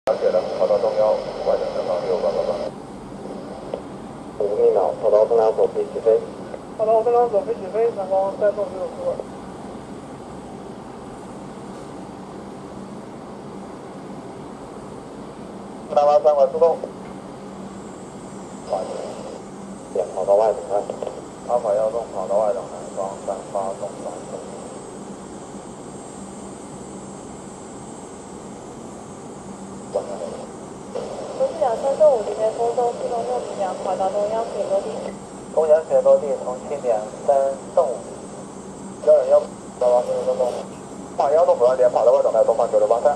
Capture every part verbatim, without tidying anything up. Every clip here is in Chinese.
了解了，跑道中央外等正方六八八八。 五命好，跑道中央左飞起飞。 跑道中央左飞起飞，南方三栋六出口。 南方三管出动。 点跑道外等待。 阿法幺洞跑道外等南方三发动三动。 都是两三栋五这边风东四栋六米两，跑道中央可以落地。 东阳可以落地，重庆两三栋五。 幺人幺南方四十三栋。法幺洞不要点跑道外等待东方九六八三。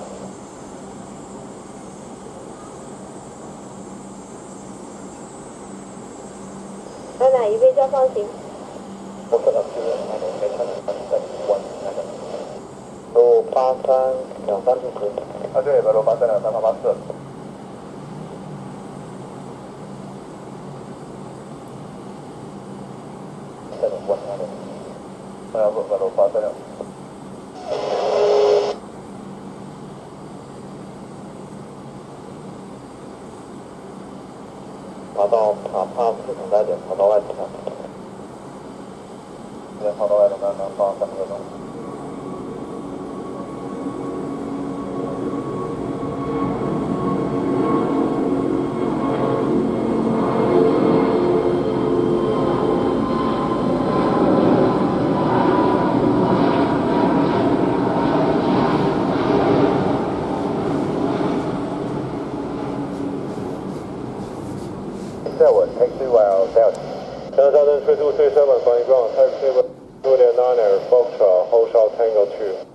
在哪一位交放行？ 我可能是那种没看到他在关那个。路八三两三支持。 啊对，白路八三两三八八四。 在种关那个。 哎呀不，白路八三两。 跑道塔帕四等待点，跑道外等待。 点跑道外等待南方三个钟。再稳 taxi while Delta。 Delta Southern three two three seven from ground, taxi with Juliet nine Air, Foxtrot, hold short Tango two.